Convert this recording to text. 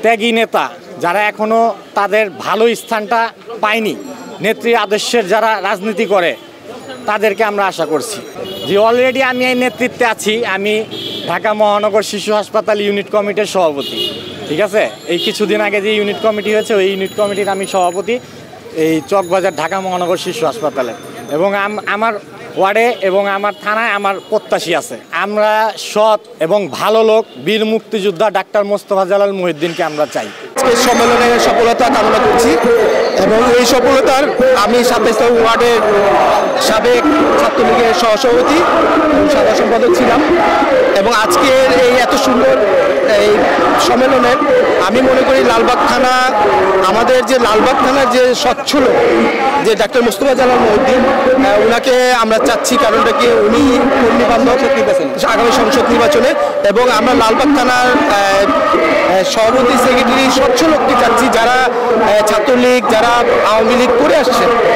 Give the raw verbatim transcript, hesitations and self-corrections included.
ত্যাগী নেতা যারা এখনও তাদের ভালো স্থানটা পায়নি, নেত্রী আদর্শের যারা রাজনীতি করে তাদেরকে আমরা আশা করছি। যে অলরেডি আমি এই নেতৃত্বে আছি, আমি ঢাকা মহানগর শিশু হাসপাতাল ইউনিট কমিটির সভাপতি। ঠিক আছে, এই কিছুদিন আগে যে ইউনিট কমিটি হয়েছে ওই ইউনিট কমিটির আমি সভাপতি এই চকবাজার ঢাকা মহানগর শিশু হাসপাতালে, এবং আমার ওয়ার্ডে এবং আমার থানায় আমার প্রত্যাশী আছে। আমরা সৎ এবং ভালো লোক বীর মুক্তিযোদ্ধা ডাক্তার মোস্তফা জালাল মুহিউদ্দিনকে আমরা চাই। সম্মেলনের সফলতা কামনা করছি এবং এই সফলতার আমি সাতাইশ ওয়ার্ডের সাবেক ছাত্রলীগের সহসভাপতি এবং সাধারণ সম্পাদক ছিলাম, এবং আজকের এই এত সুন্দর এই সম্মেলনের আমি মনে করি লালবাগ থানা, আমাদের যে লালবাগ থানার যে স্বচ্ছ লোক যে ডাক্তার মোস্তফা জালাল মুহিউদ্দিন, ওনাকে আমরা চাচ্ছি, কারণটা কি উনি কর্মী বান্ধব আগামী সংসদ নির্বাচনে, এবং আমরা লালবাগ থানার সভাপতি সেক্রেটারি স্বচ্ছ লোককে চাচ্ছি যারা ছাত্রলীগ যারা আওয়ামী লীগ করে আসছে